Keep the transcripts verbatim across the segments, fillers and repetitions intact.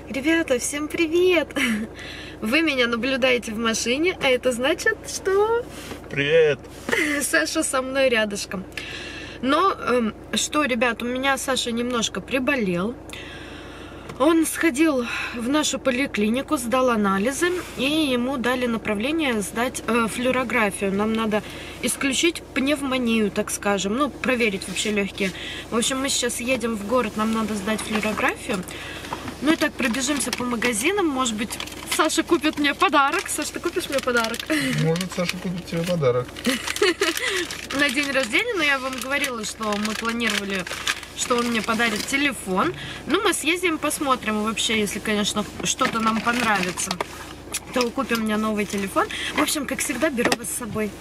Ребята, всем привет! Вы меня наблюдаете в машине, а это значит, что... Привет! Саша со мной рядышком. Но э, что, ребят, у меня Саша немножко приболел. Он сходил в нашу поликлинику, сдал анализы, и ему дали направление сдать э, флюорографию. Нам надо исключить пневмонию, так скажем, ну, проверить вообще легкие. В общем, мы сейчас едем в город, нам надо сдать флюорографию. Ну и так пробежимся по магазинам, может быть, Саша купит мне подарок. Саша, ты купишь мне подарок? Может, Саша купит тебе подарок. На день рождения, но я вам говорила, что мы планировали, что он мне подарит телефон. Ну, мы съездим, посмотрим вообще, если, конечно, что-то нам понравится, то купим мне новый телефон. В общем, как всегда, беру вас с собой.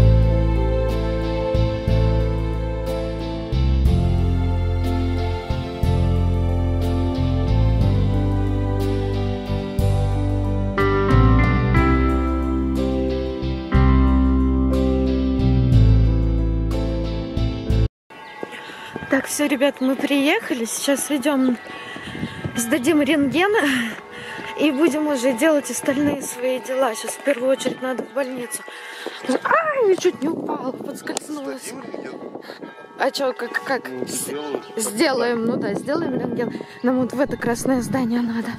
Так, все, ребят, мы приехали. Сейчас идем, сдадим рентген и будем уже делать остальные свои дела. Сейчас в первую очередь надо в больницу. Ай, я чуть не упала, подскользнулась. А что, как, как? Сделаем, ну да, сделаем рентген. Нам вот в это красное здание надо.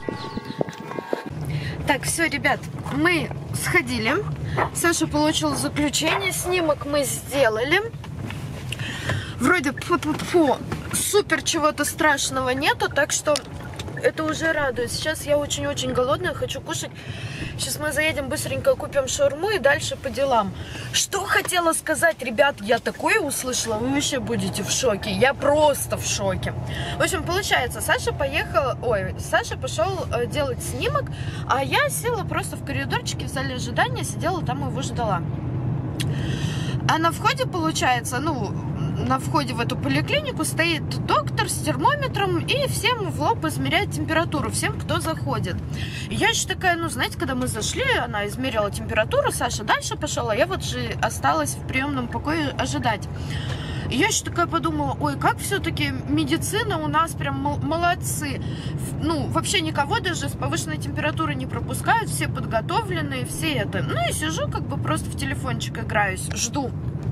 Так, все, ребят, мы сходили. Саша получил заключение, снимок мы сделали. Вроде фу-фу-фу, супер чего-то страшного нету, так что это уже радует. Сейчас я очень-очень голодная, хочу кушать. Сейчас мы заедем, быстренько купим шаурму и дальше по делам. Что хотела сказать, ребят, я такое услышала, вы вообще будете в шоке. Я просто в шоке. В общем, получается, Саша поехал, ой, Саша пошел делать снимок, а я села просто в коридорчике в зале ожидания, сидела там и его ждала. А на входе, получается, ну... на входе в эту поликлинику стоит доктор с термометром и всем в лоб измеряет температуру, всем, кто заходит. И я еще такая, ну, знаете, когда мы зашли, она измерила температуру, Саша дальше пошла, а я вот же осталась в приемном покое ожидать. И я еще такая подумала, ой, как все-таки медицина у нас прям молодцы. Ну, вообще никого даже с повышенной температурой не пропускают, все подготовленные, все это. Ну, и сижу, как бы просто в телефончик играюсь, жду.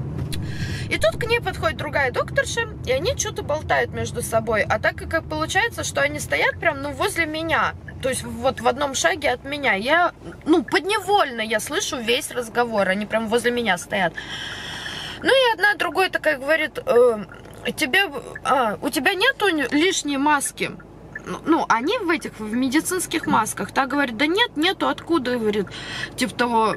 И тут к ней подходит другая докторша, и они что-то болтают между собой. А так как получается, что они стоят прям, ну, возле меня, то есть вот в одном шаге от меня, я, ну, подневольно я слышу весь разговор, они прям возле меня стоят. Ну и одна другой такая говорит, э, тебе, а, у тебя нету лишней маски? Ну, они в этих, в медицинских масках. Та говорит, да нет, нету, откуда, говорит, типа того...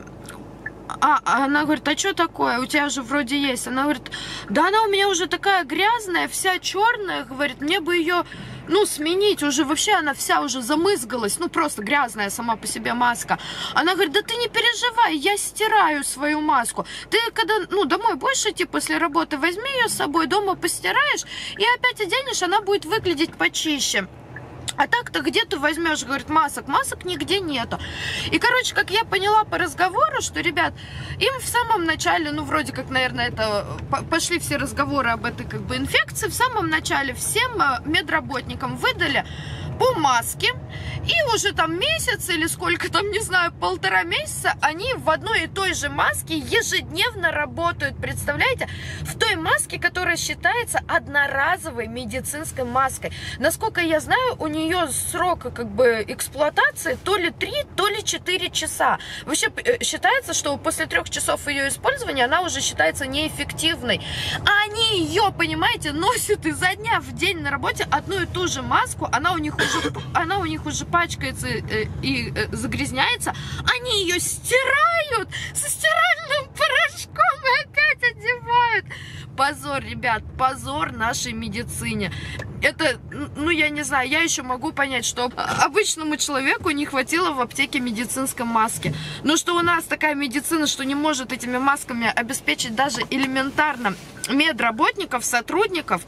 А, она говорит, а что такое? У тебя же вроде есть. Она говорит, да она у меня уже такая грязная, вся черная, говорит, мне бы ее, ну, сменить. Уже вообще она вся уже замызгалась, ну, просто грязная сама по себе маска. Она говорит, да ты не переживай, я стираю свою маску. Ты когда, ну, домой будешь идти после работы, возьми ее с собой, дома постираешь и опять оденешь, она будет выглядеть почище. А так-то где ты возьмешь, говорит, масок? Масок нигде нету. И, короче, как я поняла по разговору, что, ребят, им в самом начале, ну, вроде как, наверное, это пошли все разговоры об этой, как бы, инфекции. В самом начале всем медработникам выдали по маске. И уже там месяц или сколько там, не знаю, полтора месяца, они в одной и той же маске ежедневно работают. Представляете? В той маске, которая считается одноразовой медицинской маской. Насколько я знаю, у нее срок, как бы, эксплуатации то ли три, то ли четыре часа. Вообще считается, что после трех часов ее использования она уже считается неэффективной. А они ее, понимаете, носят изо дня в день на работе одну и ту же маску. Она у них уже, она у них уже пачкается и, и загрязняется. Они ее стирают со стиральным порошком и опять одевают. Позор, ребят, позор нашей медицине. Это, ну, я не знаю, я еще могу понять, что обычному человеку не хватило в аптеке медицинской маски. Но что у нас такая медицина, что не может этими масками обеспечить даже элементарно медработников, сотрудников,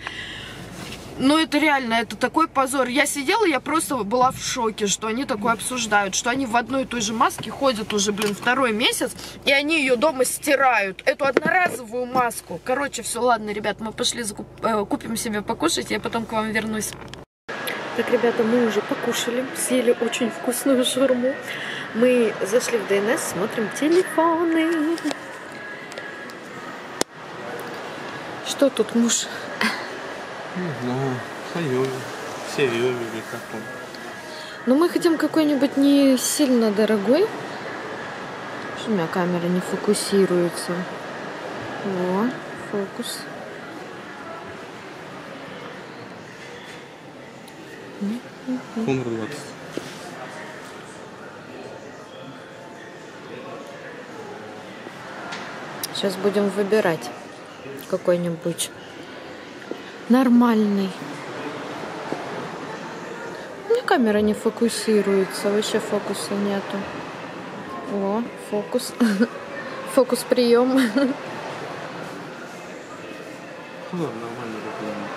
ну, это реально, это такой позор. Я сидела, я просто была в шоке, что они такое обсуждают, что они в одной и той же маске ходят уже, блин, второй месяц, и они ее дома стирают, эту одноразовую маску. Короче, все, ладно, ребят, мы пошли закуп... купим себе покушать, я потом к вам вернусь. Так, ребята, мы уже покушали, съели очень вкусную шаурму. Мы зашли в ДНС, смотрим телефоны. Что тут, муж? Не знаю, Xiaomi, Xiaomi или как он. Ну, мы хотим какой-нибудь не сильно дорогой. Что у меня камера не фокусируется? Во, фокус. Honor двадцать. Сейчас будем выбирать какой-нибудь нормальный. У меня камера не фокусируется, вообще фокуса нету. О, фокус. Фокус прием. Honor нормально такой.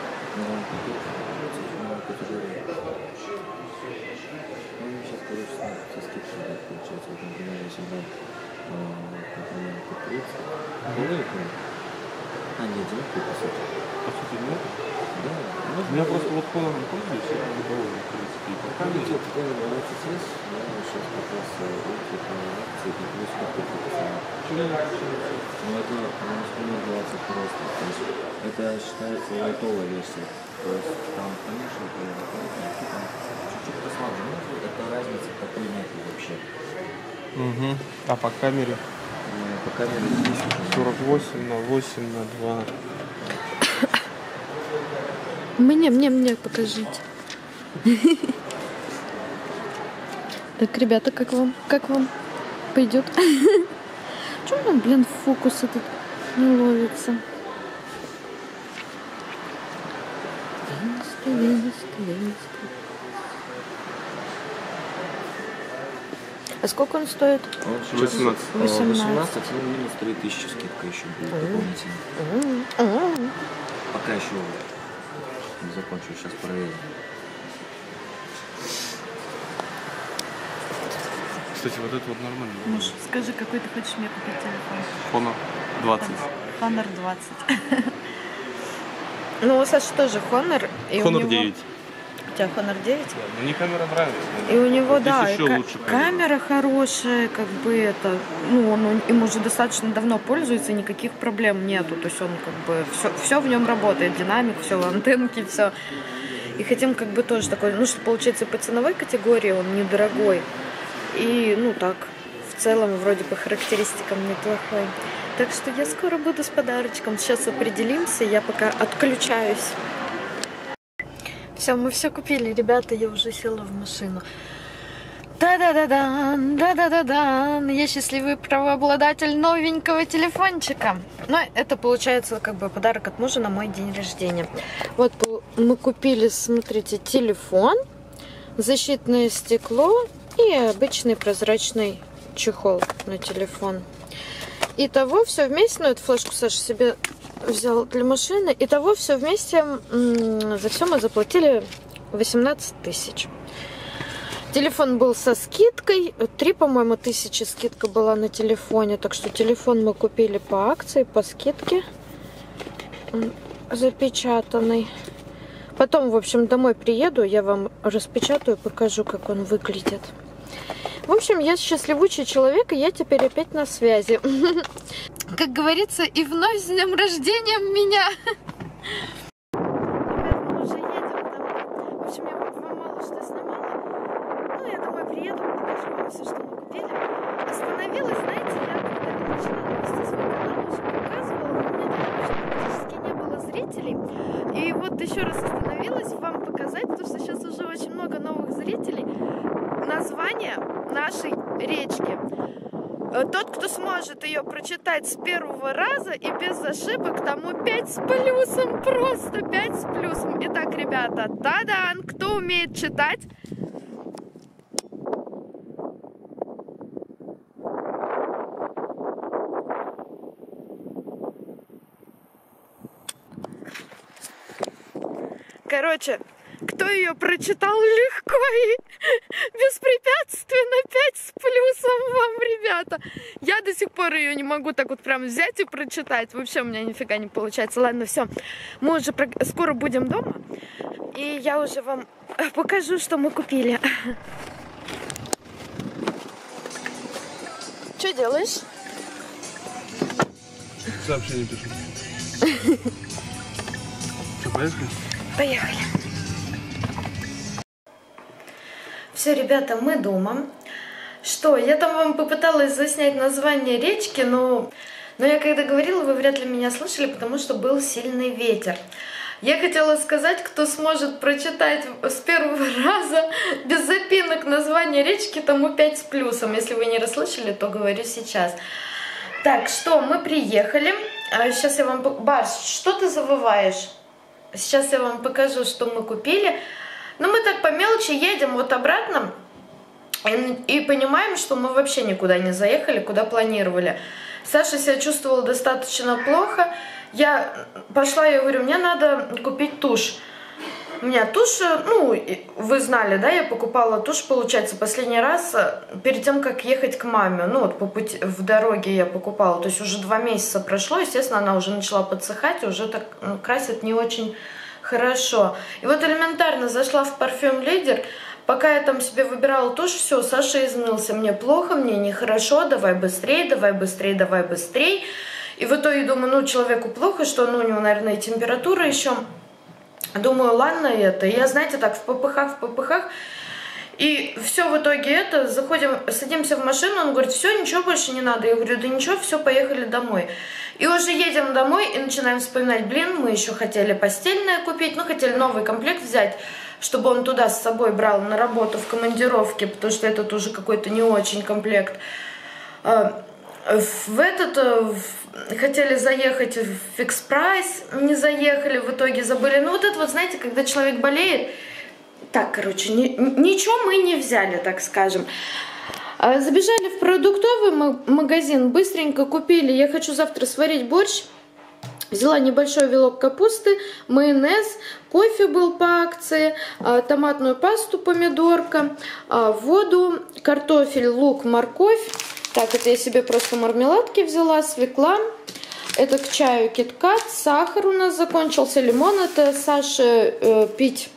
А, нет, девятку, по сути. По сути, нет? Да. У меня просто вот Honor пользуюсь, я не доволен, в принципе. И пока Ну, нет. где-то такой двадцать есть, я сейчас как раз руки по акции, и плюс как-то написано. Почему не отличается? Ну, это Honor двадцать просто. То есть это считается лайтовая версия. То есть там, конечно, там чуть-чуть послабже. Но это разницы такой нет вообще. Угу. А по камере? По камере здесь уже сорок восемь на восемь на два. Мне, мне, мне покажите. Так, ребята, как вам? Как вам? Пойдет? Чего там, блин, фокус этот не ловится? Венска, Венска, Венска. А сколько он стоит? Он сейчас восемнадцать. восемнадцать. восемнадцать, ну, минус три тысячи скидка еще будет дополнительно. М-м-м. Пока еще не закончу, сейчас проверим. Кстати, вот это вот нормально. Муж, скажи, какой ты хочешь мне купить телефон? Honor двадцать. Honor двадцать. Ну, у Саши тоже Honor. И у Honor него... девять. У тебя Honor девять? Да, мне камера нравится. И у него, Вот да, здесь и еще ка- лучше камера. камера хорошая, как бы это, ну, он им уже достаточно давно пользуется, никаких проблем нету, то есть он как бы, все, все в нем работает, динамик, все, антенки, все. И хотим как бы тоже такой, ну, что получается по ценовой категории он недорогой, и, ну, так, в целом вроде по характеристикам неплохой. Так что я скоро буду с подарочком, сейчас определимся, я пока отключаюсь. Все, мы все купили, ребята, я уже села в машину. Да-да-да-да, да-да-да-да, я счастливый правообладатель новенького телефончика. Но это получается как бы подарок от мужа на мой день рождения. Вот мы купили, смотрите, телефон, защитное стекло и обычный прозрачный чехол на телефон. Итого все вместе, ну эту флешку Саша себе взял для машины. Итого все вместе, за все мы заплатили восемнадцать тысяч. Телефон был со скидкой. три, по-моему, тысячи скидка была на телефоне. Так что телефон мы купили по акции, по скидке. Запечатанный. Потом, в общем, домой приеду, я вам распечатаю, покажу, как он выглядит. В общем, я счастливучий человек, и я теперь опять на связи. Как говорится, и вновь с днем рождения меня. Ребят, мы уже едем домой. В общем, я вам мало что снимала. Ну, я домой приеду, покажу вам все, что мы купили. Остановилась, знаете, я когда начала вести свой канал, уже показывала, но у меня там уже практически не было зрителей. И вот еще раз остановилась вам показать, потому что сейчас уже очень много новых зрителей. Название нашей речки. Тот, кто сможет ее прочитать с первого раза и без ошибок, тому пять с плюсом, просто пять с плюсом. Итак, ребята, та-дан, кто умеет читать? Короче, кто ее прочитал легко и беспрепятственно, пять с плюсом вам, ребята. Я до сих пор ее не могу так вот прям взять и прочитать. Вообще у меня нифига не получается. Ладно, все. Мы уже скоро будем дома. И я уже вам покажу, что мы купили. Что делаешь? Сообщение пишу. Что, поехали? Поехали. Все, ребята, мы дома. Что, я там вам попыталась заснять название речки, но, но я когда говорила, вы вряд ли меня слышали, потому что был сильный ветер. Я хотела сказать, кто сможет прочитать с первого раза без запинок название речки, тому пять с плюсом. Если вы не расслышали, то говорю сейчас. Так, что, мы приехали. Сейчас я вам... Барс, что ты завываешь? Сейчас я вам покажу, что мы купили. Ну, мы так по мелочи едем вот обратно и, и понимаем, что мы вообще никуда не заехали, куда планировали. Саша себя чувствовала достаточно плохо. Я пошла, я говорю, мне надо купить тушь. У меня тушь, ну, вы знали, да, я покупала тушь, получается, последний раз перед тем, как ехать к маме. Ну, вот по пути, в дороге я покупала, то есть уже два месяца прошло, естественно, она уже начала подсыхать, уже так ну, красит не очень хорошо. И вот элементарно зашла в парфюм Лидер, пока я там себе выбирала тушь, все, Саша изнылся, мне плохо, мне нехорошо, давай быстрее, давай быстрее, давай быстрее. И в итоге думаю, ну, человеку плохо, что ну, у него, наверное, и температура еще. Думаю, ладно это. И я, знаете, так в попыхах, в попыхах. И все в итоге это, заходим, садимся в машину, он говорит, все, ничего больше не надо. Я говорю, да ничего, все, поехали домой. И уже едем домой и начинаем вспоминать, блин, мы еще хотели постельное купить, ну, хотели новый комплект взять, чтобы он туда с собой брал на работу в командировке, потому что этот уже какой-то не очень комплект. В этот... Хотели заехать в Фикс Прайс, не заехали, в итоге забыли. Ну вот это вот, знаете, когда человек болеет, так, короче, ни, ничего мы не взяли, так скажем. Забежали в продуктовый магазин, быстренько купили, я хочу завтра сварить борщ. Взяла небольшой вилок капусты, майонез, кофе был по акции, томатную пасту, помидорка, воду, картофель, лук, морковь. Так, это я себе просто мармеладки взяла, свекла. Это к чаю киткат, сахар у нас закончился, лимон. Это Саше э, пить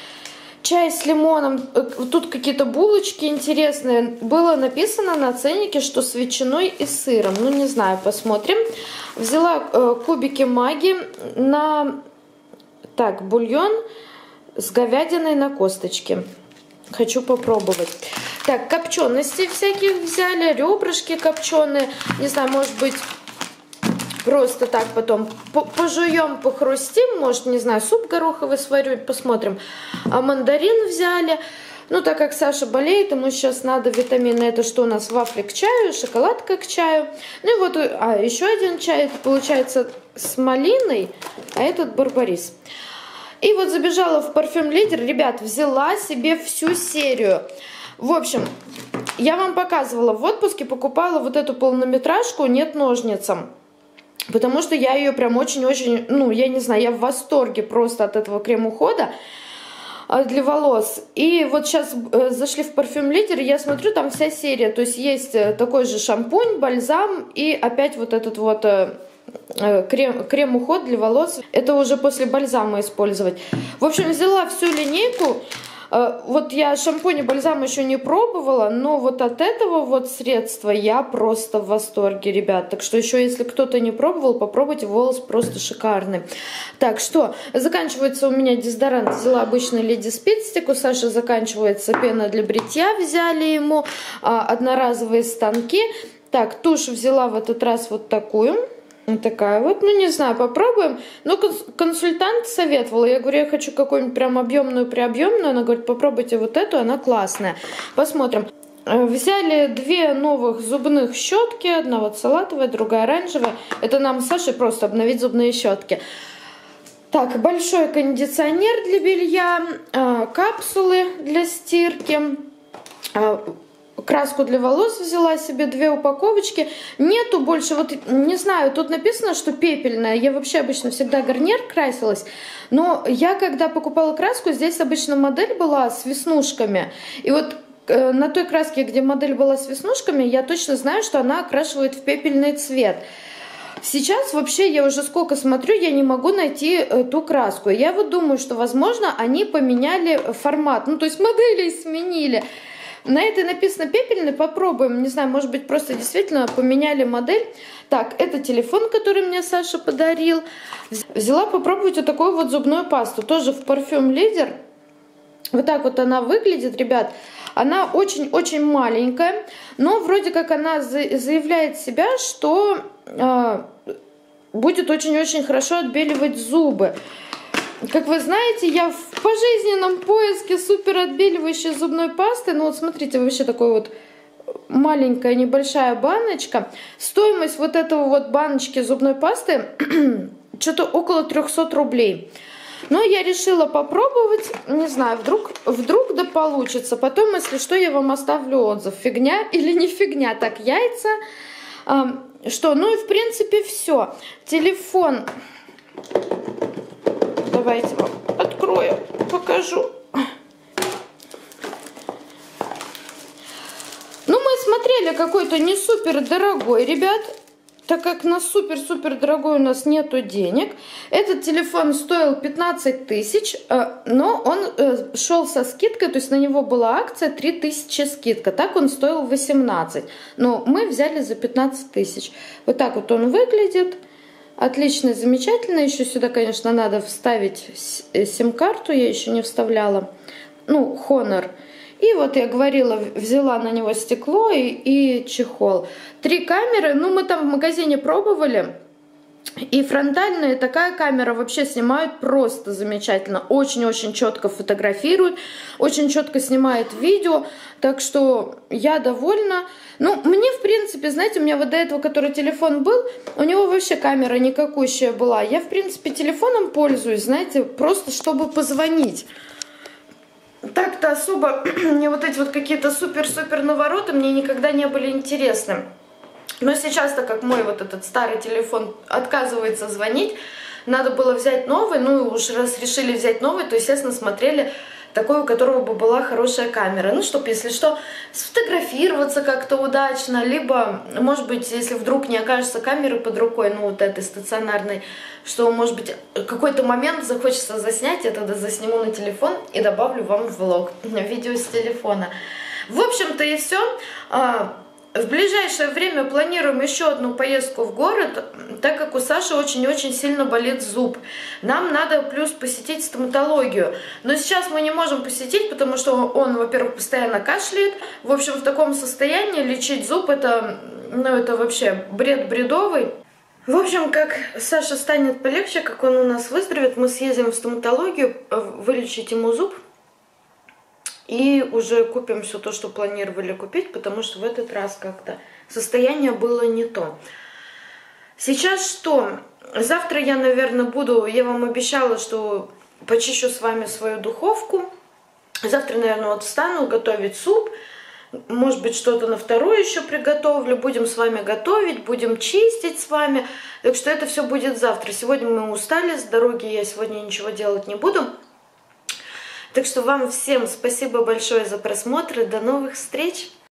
чай с лимоном. Тут какие-то булочки интересные. Было написано на ценнике, что с ветчиной и сыром. Ну, не знаю, посмотрим. Взяла э, кубики Магги на так, бульон с говядиной на косточке. Хочу попробовать. Так, копчености всяких взяли, ребрышки копченые. Не знаю, может быть, просто так потом пожуем, похрустим. Может, не знаю, суп гороховый сварю, посмотрим. А мандарин взяли. Ну, так как Саша болеет, ему сейчас надо витамины. Это что у нас? Вафли к чаю, шоколадка к чаю. Ну и вот, а еще один чай, это получается с малиной, а этот барбарис. И вот забежала в парфюм Лидер, ребят, взяла себе всю серию. В общем, я вам показывала, в отпуске покупала вот эту полнометражку «Нет ножницам». Потому что я ее прям очень-очень, ну, я не знаю, я в восторге просто от этого крем-ухода для волос. И вот сейчас зашли в парфюм Лидер, я смотрю, там вся серия. То есть есть такой же шампунь, бальзам и опять вот этот вот... Крем, крем-уход для волос. Это уже после бальзама использовать. В общем, взяла всю линейку. Вот я шампунь и бальзам еще не пробовала, но вот от этого вот средства я просто в восторге, ребят. Так что еще, если кто-то не пробовал, попробуйте, волос просто шикарный. Так, что? Заканчивается у меня дезодорант. Взяла обычный Леди Спидстик. У Саши заканчивается пена для бритья. Взяли ему одноразовые станки. Так, тушь взяла в этот раз вот такую. Вот такая вот, ну не знаю, попробуем. Но консультант советовала, я говорю, я хочу какую-нибудь прям объемную, преобъемную. Она говорит, попробуйте вот эту, она классная. Посмотрим. Взяли две новых зубных щетки, одна вот салатовая, другая оранжевая. Это нам с Сашей просто обновить зубные щетки. Так, большой кондиционер для белья, капсулы для стирки. Краску для волос взяла себе, две упаковочки. Нету больше, вот не знаю, тут написано, что пепельная. Я вообще обычно всегда гарнир красилась. Но я когда покупала краску, здесь обычно модель была с веснушками. И вот э, на той краске, где модель была с веснушками, я точно знаю, что она окрашивает в пепельный цвет. Сейчас вообще я уже сколько смотрю, я не могу найти э, ту краску. Я вот думаю, что, возможно, они поменяли формат, ну, то есть модели сменили. На этой написано пепельный, попробуем, не знаю, может быть, просто действительно поменяли модель. Так, это телефон, который мне Саша подарил. Взяла попробовать вот такую вот зубную пасту, тоже в Parfum Leader. Вот так вот она выглядит, ребят. Она очень-очень маленькая, но вроде как она заявляет себя, что э, будет очень-очень хорошо отбеливать зубы. Как вы знаете, я в пожизненном поиске супер отбеливающей зубной пасты. Ну вот смотрите, вообще такой вот маленькая небольшая баночка. Стоимость вот этого вот баночки зубной пасты что-то около трёхсот рублей. Но я решила попробовать, не знаю, вдруг, вдруг да получится. Потом, если что, я вам оставлю отзыв, фигня или не фигня. Так, яйца. А, что, ну и в принципе все. Телефон. Давайте вам открою, покажу. Ну, мы смотрели какой-то не супер дорогой, ребят. Так как на супер-супер дорогой у нас нету денег. Этот телефон стоил пятнадцать тысяч, но он шел со скидкой, то есть на него была акция три тысячи скидка. Так он стоил восемнадцать. Но мы взяли за пятнадцать тысяч. Вот так вот он выглядит. Отлично, замечательно. Еще сюда, конечно, надо вставить сим-карту. Я еще не вставляла. Ну, Honor. И вот я говорила, взяла на него стекло и, и чехол. Три камеры, ну мы там в магазине пробовали. И фронтальная такая камера вообще снимают просто замечательно. Очень-очень четко фотографирует, очень четко снимает видео. Так что я довольна. Ну, мне, в принципе, знаете, у меня вот до этого, который телефон был, у него вообще камера никакущая была. Я, в принципе, телефоном пользуюсь, знаете, просто чтобы позвонить. Так-то особо мне вот эти вот какие-то супер-супер навороты мне никогда не были интересны. Но сейчас, так как мой вот этот старый телефон отказывается звонить, надо было взять новый. Ну и уж раз решили взять новый, то, естественно, смотрели такой, у которого бы была хорошая камера. Ну, чтобы, если что, сфотографироваться как-то удачно. Либо, может быть, если вдруг не окажется камеры под рукой, ну, вот этой стационарной, что, может быть, какой-то момент захочется заснять, я тогда засниму на телефон и добавлю вам в влог, видео с телефона. В общем-то и все. В ближайшее время планируем еще одну поездку в город, так как у Саши очень-очень сильно болит зуб. Нам надо плюс посетить стоматологию. Но сейчас мы не можем посетить, потому что он, во-первых, постоянно кашляет. В общем, в таком состоянии лечить зуб это, ну, это вообще бред бредовый. В общем, как Саша станет полегче, как он у нас выздоровеет, мы съездим в стоматологию, вылечить ему зуб. И уже купим все то, что планировали купить, потому что в этот раз как-то состояние было не то. Сейчас что? Завтра я, наверное, буду, я вам обещала, что почищу с вами свою духовку. Завтра, наверное, вот встану готовить суп. Может быть, что-то на вторую еще приготовлю. Будем с вами готовить, будем чистить с вами. Так что это все будет завтра. Сегодня мы устали с дороги, я сегодня ничего делать не буду. Так что вам всем спасибо большое за просмотр и до новых встреч!